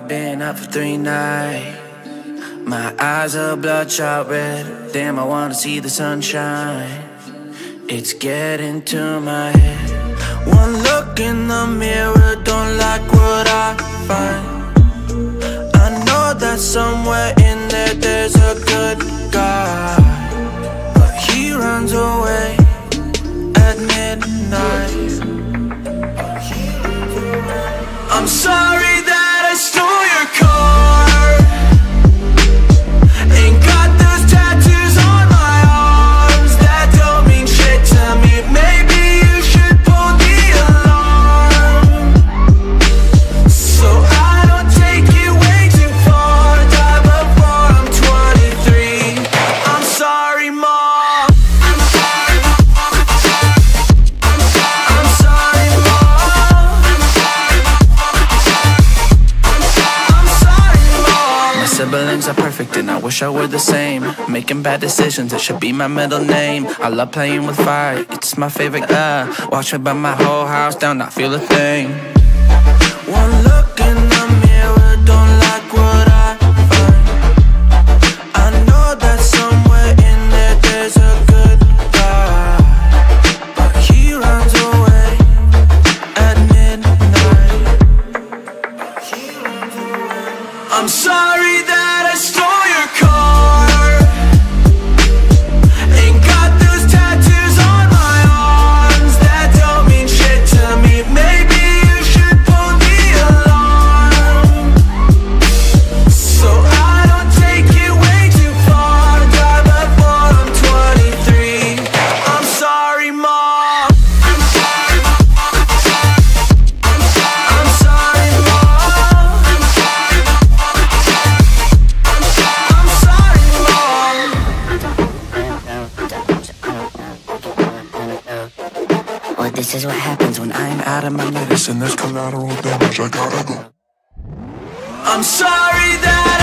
I've been up for 3 nights. My eyes are bloodshot red. Damn, I wanna see the sunshine. It's getting to my head. One look in the mirror, don't like what I find. I know that somewhere in there there's a good guy, but he runs away at midnight. I'm sorry that I stole your car. Ain't got those tattoos on my arms that don't mean shit to me. Maybe you should pull the alarm, so I don't take it way too far. Die before I'm 23. I'm sorry, Mom. I'm sorry, Mom. I'm sorry, Mom. I'm sorry, Mom. My siblings are perfect and I wish I were the same. Making bad decisions, it should be my middle name. I love playing with fire, it's my favorite. Watch me burn my whole house down, not feel a thing. One look in the mirror, don't like what I find. I know that somewhere in there there's a good guy, but he runs away at midnight. I'm sorry that I stole your car. Ain't got those tattoos on my arms that don't mean shit to me. Maybe you should pull the alarm, so I don't take it way too far. Die before I'm 23. I'm sorry, Mom. I'm sorry, Mom. I'm sorry, Mom. I'm sorry, Mom. Well, this is what happens when I'm out of my medicine. There's collateral damage, I gotta go. I'm sorry that